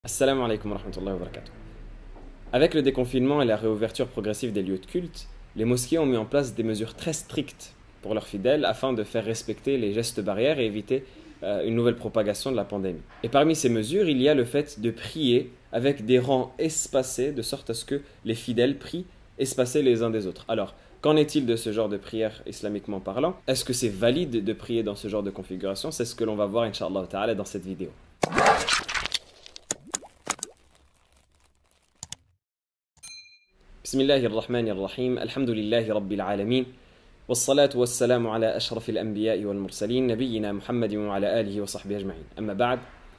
Assalamu alaikum wa rahmatullahi wa barakatuh. Avec le déconfinement et la réouverture progressive des lieux de culte, les mosquées ont mis en place des mesures très strictes pour leurs fidèles afin de faire respecter les gestes barrières et éviter une nouvelle propagation de la pandémie. Et parmi ces mesures, il y a le fait de prier avec des rangs espacés de sorte à ce que les fidèles prient espacés les uns des autres. Alors, qu'en est-il de ce genre de prière islamiquement parlant? Est-ce que c'est valide de prier dans ce genre de configuration? C'est ce que l'on va voir, Inch'Allah ta'ala, dans cette vidéo. بسم الله الرحمن الرحيم الحمد لله رب العالمين والصلاة والسلام على أشرف الأنبياء والمرسلين نبينا محمد وعلى آله وصحبه أجمعين أما بعد.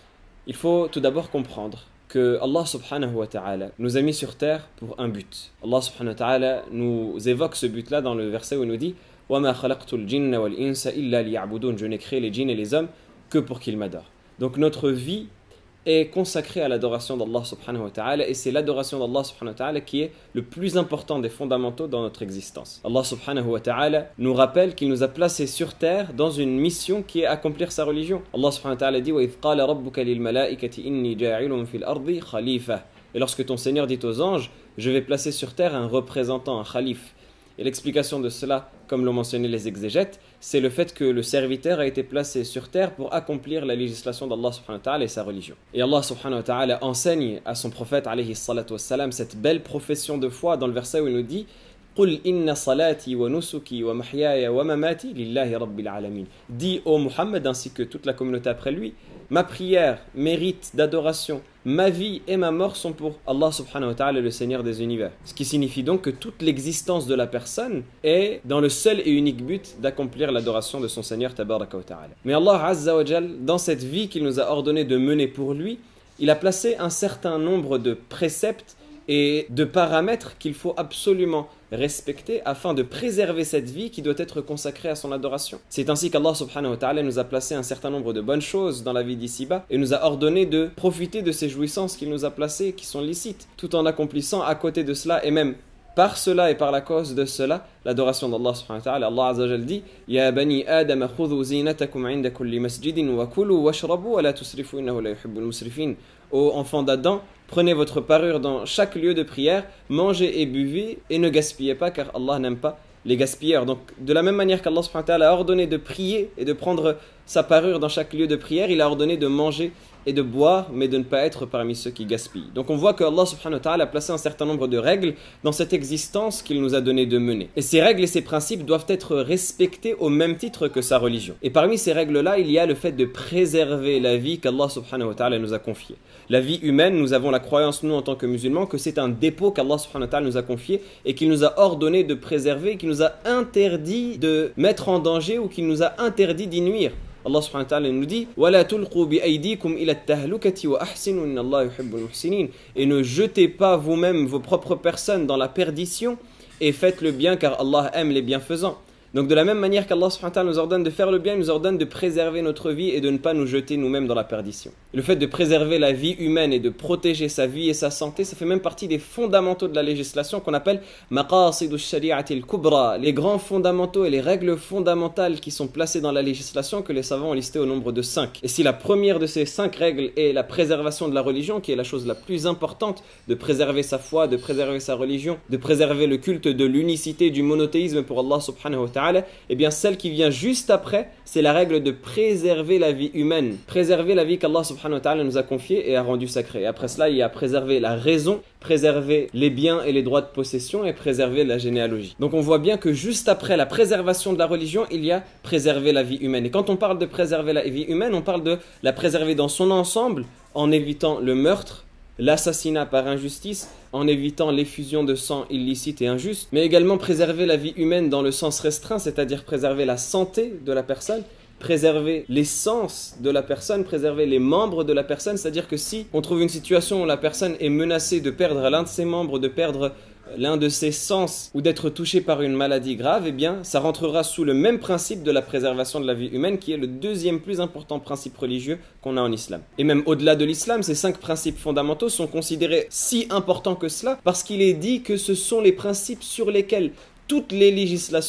Il faut tout d'abord comprendre que Allah subhanahu wa ta'ala nous a mis sur terre pour un but. Allah subhanahu wa ta'ala nous évoque ce but-là dans le verset où il nous dit وَمَا خَلَقْتُ الْجِنَّ وَالْإِنسَ إِلَّا لِيَعْبُدُونَ. Je n'ai créé les djinns et les hommes que pour qu'ils m'adorent. Donc notre vie est consacré à l'adoration d'Allah subhanahu wa ta'ala, et c'est l'adoration d'Allah subhanahu wa ta'ala qui est le plus important des fondamentaux dans notre existence. Allah subhanahu wa ta'ala nous rappelle qu'il nous a placés sur terre dans une mission qui est accomplir sa religion. Allah subhanahu wa ta'ala dit وَإِذْ قَالَ رَبُّكَ لِلْمَلَائِكَةِ إِنِّي جَاعِلٌ فِي الْأَرْضِ خَلِيفَةً. Et lorsque ton Seigneur dit aux anges, je vais placer sur terre un représentant, un khalif. Et l'explication de cela, comme l'ont mentionné les exégètes, c'est le fait que le serviteur a été placé sur terre pour accomplir la législation d'Allah subhanahu wa ta'ala et sa religion. Et Allah subhanahu wa ta'ala enseigne à son prophète alayhi salatu wassalam cette belle profession de foi dans le verset où il nous dit قُلْ إِنَّ صَلَاتِي وَنُسُكِي وَمَحْيَايَ وَمَمَاتِي لِلَّهِ رَبِّ الْعَالَمِينَ. Dis ô Muhammad ainsi que toute la communauté après lui, ma prière, mes rites d'adoration, ma vie et ma mort sont pour Allah subhanahu wa ta'ala, le Seigneur des univers. Ce qui signifie donc que toute l'existence de la personne est dans le seul et unique but d'accomplir l'adoration de son Seigneur tabaraka wa ta'ala. Mais Allah azza wa jal, dans cette vie qu'il nous a ordonné de mener pour lui, il a placé un certain nombre de préceptes et de paramètres qu'il faut absolument respecter afin de préserver cette vie qui doit être consacrée à son adoration. C'est ainsi qu'Allah subhanahu wa ta'ala nous a placé un certain nombre de bonnes choses dans la vie d'ici-bas et nous a ordonné de profiter de ces jouissances qu'il nous a placées qui sont licites, tout en accomplissant à côté de cela et même par cela et par la cause de cela l'adoration d'Allah subhanahu wa ta'ala. Allah azza wa jalla dit Ya bani Adam khudhu zinatakum 'inda kulli masjidin wa kulu washrabu wa la tusrifu innahu la yuhibbul musrifin. Ô enfants d'Adam, prenez votre parure dans chaque lieu de prière, mangez et buvez et ne gaspillez pas car Allah n'aime pas les gaspilleurs. Donc de la même manière qu'Allah subhanahu wa ta'ala a ordonné de prier et de prendre sa parure dans chaque lieu de prière, il a ordonné de manger et de boire, mais de ne pas être parmi ceux qui gaspillent. Donc on voit que Allah subhanahu wa ta'ala a placé un certain nombre de règles dans cette existence qu'il nous a donné de mener. Et ces règles et ces principes doivent être respectés au même titre que sa religion. Et parmi ces règles-là, il y a le fait de préserver la vie qu'Allah subhanahu wa ta'ala nous a confiée. La vie humaine, nous avons la croyance, nous en tant que musulmans, que c'est un dépôt qu'Allah subhanahu wa ta'ala nous a confié et qu'il nous a ordonné de préserver, qu'il nous a interdit de mettre en danger ou qu'il nous a interdit d'y nuire. Allah subhanahu wa ta'ala nous dit وَلَا تُلْقُوا بِأَيْدِيكُمْ إِلَى التَّهْلُكَةِ وَأَحْسِنُوا إِنَّ اللَّهَ يُحِبُّ الْمُحْسِنِينَ. Et ne jetez pas vous-même vos propres personnes dans la perdition et faites le bien car Allah aime les bienfaisants. Donc de la même manière qu'Allah subhanahu wa ta'ala nous ordonne de faire le bien, il nous ordonne de préserver notre vie et de ne pas nous jeter nous-mêmes dans la perdition. Le fait de préserver la vie humaine et de protéger sa vie et sa santé, ça fait même partie des fondamentaux de la législation qu'on appelle maqasidu shari'ati al-kubra, les grands fondamentaux et les règles fondamentales qui sont placées dans la législation que les savants ont listées au nombre de 5. Et si la première de ces 5 règles est la préservation de la religion, qui est la chose la plus importante, de préserver sa foi, de préserver sa religion, de préserver le culte de l'unicité, du monothéisme pour Allah subhanahu wa ta'ala, et bien celle qui vient juste après, c'est la règle de préserver la vie humaine, préserver la vie qu'Allah subhanahu wa ta'ala nous a confiée et a rendue sacrée. Et après cela, il y a préserver la raison, préserver les biens et les droits de possession et préserver la généalogie. Donc on voit bien que juste après la préservation de la religion, il y a préserver la vie humaine. Et quand on parle de préserver la vie humaine, on parle de la préserver dans son ensemble en évitant le meurtre, l'assassinat par injustice, en évitant l'effusion de sang illicite et injuste, mais également préserver la vie humaine dans le sens restreint, c'est-à-dire préserver la santé de la personne, préserver l'essence de la personne, préserver les membres de la personne, c'est-à-dire que si on trouve une situation où la personne est menacée de perdre l'un de ses membres, de perdre l'un de ses sens ou d'être touché par une maladie grave, eh bien ça rentrera sous le même principe de la préservation de la vie humaine qui est le deuxième plus important principe religieux qu'on a en islam. Et même au-delà de l'islam, ces 5 principes fondamentaux sont considérés si importants que cela parce qu'il est dit que ce sont les principes sur lesquels toutes les législations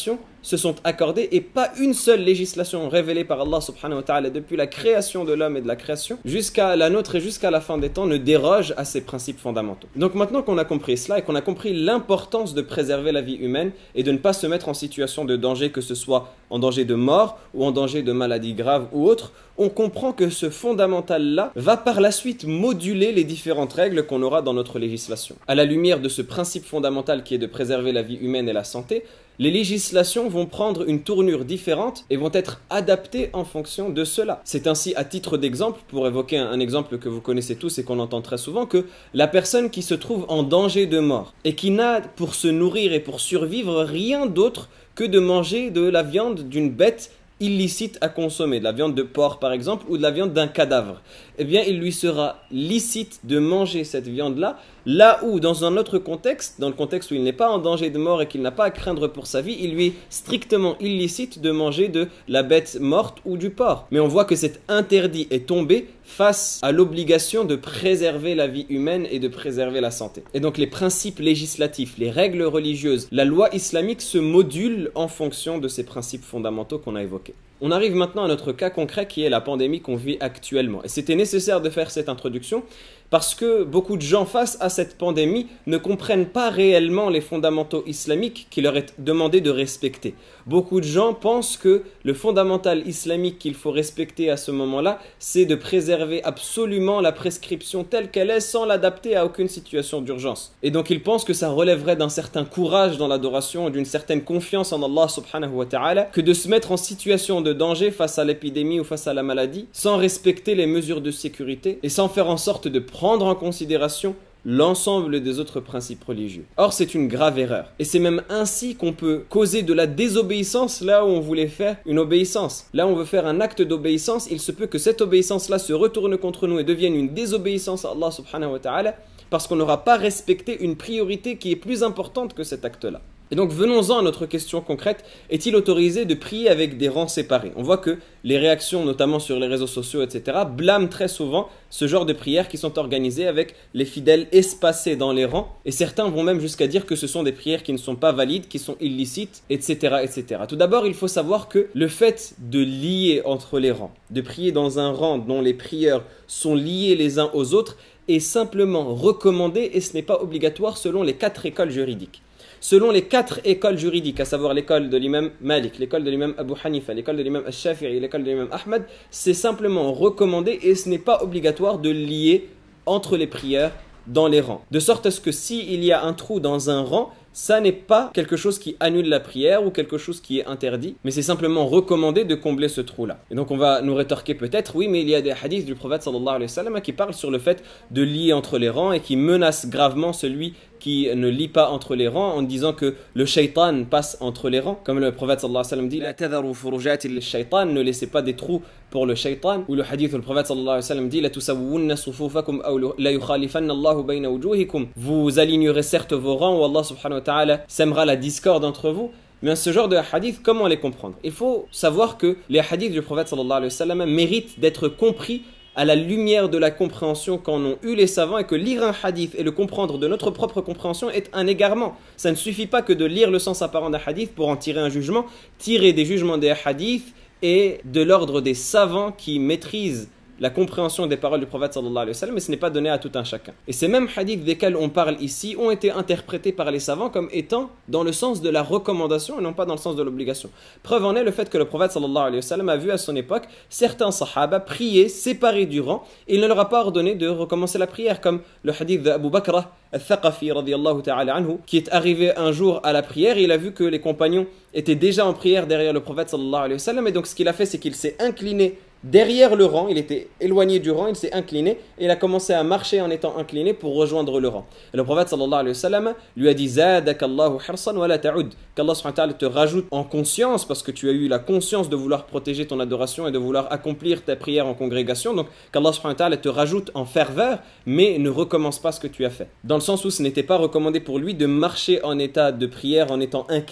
se sont accordés et pas une seule législation révélée par Allah subhanahu wa ta'ala depuis la création de l'homme et de la création jusqu'à la nôtre et jusqu'à la fin des temps ne déroge à ces principes fondamentaux. Donc maintenant qu'on a compris cela et qu'on a compris l'importance de préserver la vie humaine et de ne pas se mettre en situation de danger, que ce soit en danger de mort ou en danger de maladie grave ou autre, on comprend que ce fondamental-là va par la suite moduler les différentes règles qu'on aura dans notre législation. À la lumière de ce principe fondamental qui est de préserver la vie humaine et la santé, les législations vont prendre une tournure différente et vont être adaptées en fonction de cela. C'est ainsi, à titre d'exemple, pour évoquer un exemple que vous connaissez tous et qu'on entend très souvent, que la personne qui se trouve en danger de mort et qui n'a pour se nourrir et pour survivre rien d'autre que de manger de la viande d'une bête illicite à consommer, de la viande de porc par exemple, ou de la viande d'un cadavre, eh bien il lui sera licite de manger cette viande-là, là où dans un autre contexte, dans le contexte où il n'est pas en danger de mort et qu'il n'a pas à craindre pour sa vie, il lui est strictement illicite de manger de la bête morte ou du porc. Mais on voit que cet interdit est tombé face à l'obligation de préserver la vie humaine et de préserver la santé. Et donc les principes législatifs, les règles religieuses, la loi islamique se modulent en fonction de ces principes fondamentaux qu'on a évoqués. On arrive maintenant à notre cas concret qui est la pandémie qu'on vit actuellement. Et c'était nécessaire de faire cette introduction parce que beaucoup de gens face à cette pandémie ne comprennent pas réellement les fondamentaux islamiques qu'il leur est demandé de respecter. Beaucoup de gens pensent que le fondamental islamique qu'il faut respecter à ce moment-là, c'est de préserver absolument la prescription telle qu'elle est sans l'adapter à aucune situation d'urgence. Et donc ils pensent que ça relèverait d'un certain courage dans l'adoration, d'une certaine confiance en Allah subhanahu wa ta'ala, que de se mettre en situation de danger face à l'épidémie ou face à la maladie, sans respecter les mesures de sécurité et sans faire en sorte de prendre en considération l'ensemble des autres principes religieux. Or, c'est une grave erreur. Et c'est même ainsi qu'on peut causer de la désobéissance là où on voulait faire une obéissance. Là où on veut faire un acte d'obéissance, il se peut que cette obéissance-là se retourne contre nous et devienne une désobéissance à Allah subhanahu wa ta'ala parce qu'on n'aura pas respecté une priorité qui est plus importante que cet acte-là. Et donc venons-en à notre question concrète, est-il autorisé de prier avec des rangs séparés? On voit que les réactions, notamment sur les réseaux sociaux, etc., blâment très souvent ce genre de prières qui sont organisées avec les fidèles espacés dans les rangs. Et certains vont même jusqu'à dire que ce sont des prières qui ne sont pas valides, qui sont illicites, etc., etc. Tout d'abord, il faut savoir que le fait de lier entre les rangs, de prier dans un rang dont les prieurs sont liés les uns aux autres, est simplement recommandé et ce n'est pas obligatoire selon les 4 écoles juridiques. Selon les 4 écoles juridiques, à savoir l'école de l'imam Malik, l'école de l'imam Abu Hanifa, l'école de l'imam Al-Shafi'i, l'école de l'imam Ahmad, c'est simplement recommandé et ce n'est pas obligatoire de lier entre les prières dans les rangs. De sorte à ce que s'il y a un trou dans un rang, ça n'est pas quelque chose qui annule la prière ou quelque chose qui est interdit, mais c'est simplement recommandé de combler ce trou-là. Et donc on va nous rétorquer peut-être, oui, mais il y a des hadiths du prophète sallallahu alayhi wa sallam qui parlent sur le fait de lier entre les rangs et qui menacent gravement celui qui ne lie pas entre les rangs en disant que le shaitan passe entre les rangs. Comme le prophète sallallahu alayhi wa sallam dit, la tadharu furujati lil-shaytan, ne laissez pas des trous pour le shaitan. Ou le hadith où le prophète sallallahu alayhi wa sallam dit, la tusawwunna sufufakum aw la yukhalifanna Allahu bayna wujuhikum. Vous alignerez certes vos rangs ou Allah subhanahu wa ta'ala sèmera la discorde entre vous. Mais ce genre de hadith, comment les comprendre? Il faut savoir que les hadiths du prophète sallallahu alayhi wa sallam méritent d'être compris à la lumière de la compréhension qu'en ont eu les savants et que lire un hadith et le comprendre de notre propre compréhension est un égarement. Ça ne suffit pas que de lire le sens apparent d'un hadith pour en tirer un jugement. Tirer des jugements des hadiths est de l'ordre des savants qui maîtrisent la compréhension des paroles du prophète sallallahu alayhi wa sallam, mais ce n'est pas donné à tout un chacun. Et ces mêmes hadiths desquels on parle ici ont été interprétés par les savants comme étant dans le sens de la recommandation et non pas dans le sens de l'obligation. Preuve en est le fait que le prophète sallallahu alayhi wa sallam a vu à son époque certains sahaba prier séparés du rang et il ne leur a pas ordonné de recommencer la prière, comme le hadith d'Abu Bakr al-Thaqafi radiyallahu ta'ala anhu, qui est arrivé un jour à la prière et il a vu que les compagnons étaient déjà en prière derrière le prophète sallallahu alayhi wa sallam, et donc ce qu'il a fait, c'est qu'il s'est incliné derrière le rang, il était éloigné du rang, il s'est incliné et il a commencé à marcher en étant incliné pour rejoindre le rang. Et le prophète sallallahu alayhi wa sallam lui a dit Zadakallahu hirsan wa la ta'ud, qu'Allah subhanahu wa ta'ala te rajoute en conscience, parce que tu as eu la conscience de vouloir protéger ton adoration et de vouloir accomplir ta prière en congrégation, donc qu'Allah subhanahu wa ta'ala te rajoute en ferveur, mais ne recommence pas ce que tu as fait. Dans le sens où ce n'était pas recommandé pour lui de marcher en état de prière en étant incliné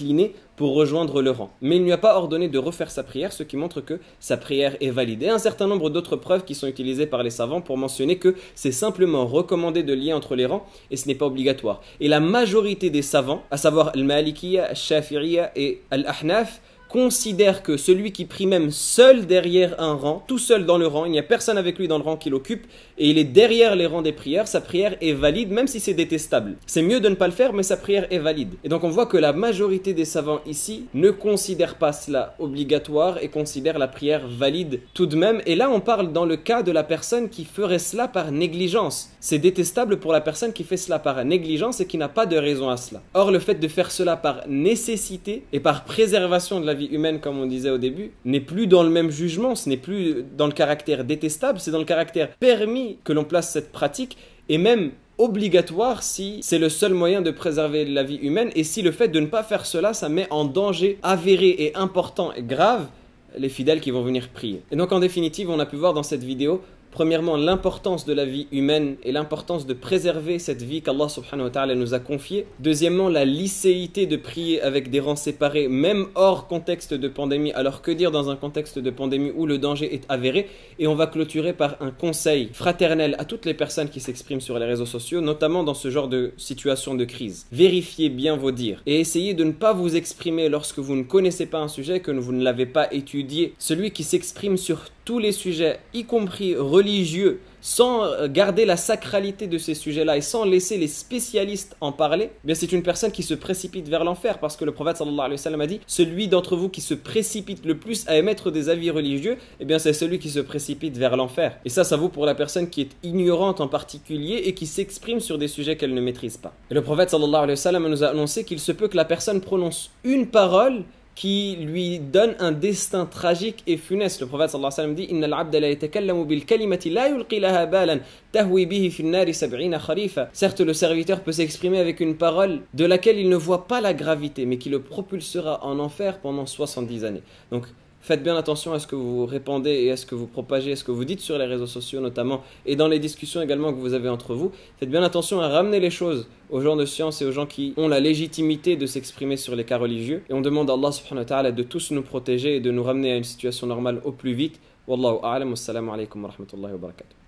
pour rejoindre le rang. Mais il ne lui a pas ordonné de refaire sa prière, ce qui montre que sa prière est valide. Et un certain nombre d'autres preuves qui sont utilisées par les savants pour mentionner que c'est simplement recommandé de lier entre les rangs et ce n'est pas obligatoire. Et la majorité des savants, à savoir Al-Malikiyya, Al-Shafi'iyya et Al-Ahnaf, considère que celui qui prie même seul derrière un rang, tout seul dans le rang, il n'y a personne avec lui dans le rang qui l'occupe, et il est derrière les rangs des prières, sa prière est valide, même si c'est détestable. C'est mieux de ne pas le faire, mais sa prière est valide. Et donc on voit que la majorité des savants ici ne considèrent pas cela obligatoire et considèrent la prière valide tout de même. Et là on parle dans le cas de la personne qui ferait cela par négligence. C'est détestable pour la personne qui fait cela par négligence et qui n'a pas de raison à cela. Or le fait de faire cela par nécessité et par préservation de la vie humaine, comme on disait au début, n'est plus dans le même jugement, ce n'est plus dans le caractère détestable, c'est dans le caractère permis que l'on place cette pratique, et même obligatoire si c'est le seul moyen de préserver la vie humaine, et si le fait de ne pas faire cela, ça met en danger avéré et important et grave les fidèles qui vont venir prier. Et donc en définitive, on a pu voir dans cette vidéo premièrement, l'importance de la vie humaine et l'importance de préserver cette vie qu'Allah subhanahu wa ta'ala nous a confiée. Deuxièmement, la licéité de prier avec des rangs séparés, même hors contexte de pandémie. Alors que dire dans un contexte de pandémie où le danger est avéré? Et on va clôturer par un conseil fraternel à toutes les personnes qui s'expriment sur les réseaux sociaux, notamment dans ce genre de situation de crise. Vérifiez bien vos dires et essayez de ne pas vous exprimer lorsque vous ne connaissez pas un sujet, que vous ne l'avez pas étudié. Celui qui s'exprime sur tous les sujets, y compris religieux, sans garder la sacralité de ces sujets-là et sans laisser les spécialistes en parler, eh bien c'est une personne qui se précipite vers l'enfer, parce que le prophète sallallahu alayhi wa sallam a dit: celui d'entre vous qui se précipite le plus à émettre des avis religieux, eh bien c'est celui qui se précipite vers l'enfer. Et ça vaut pour la personne qui est ignorante en particulier et qui s'exprime sur des sujets qu'elle ne maîtrise pas. Et le prophète sallallahu alayhi wa sallam nous a annoncé qu'il se peut que la personne prononce une parole qui lui donne un destin tragique et funeste. Le prophète sallallahu alayhi wa sallam dit: Inna al-abda la yatakallamu bil kalimati la yulqi laha balan tahwi bihi fi an-nari 70 kharifa. Certes, le serviteur peut s'exprimer avec une parole de laquelle il ne voit pas la gravité, mais qui le propulsera en enfer pendant 70 années. Donc faites bien attention à ce que vous répandez et à ce que vous propagez, à ce que vous dites sur les réseaux sociaux notamment, et dans les discussions également que vous avez entre vous. Faites bien attention à ramener les choses aux gens de science et aux gens qui ont la légitimité de s'exprimer sur les cas religieux. Et on demande à Allah subhanahu wa ta'ala de tous nous protéger et de nous ramener à une situation normale au plus vite. Wallahu a'lam, wassalamu alaikum wa rahmatullahi wa barakatuh.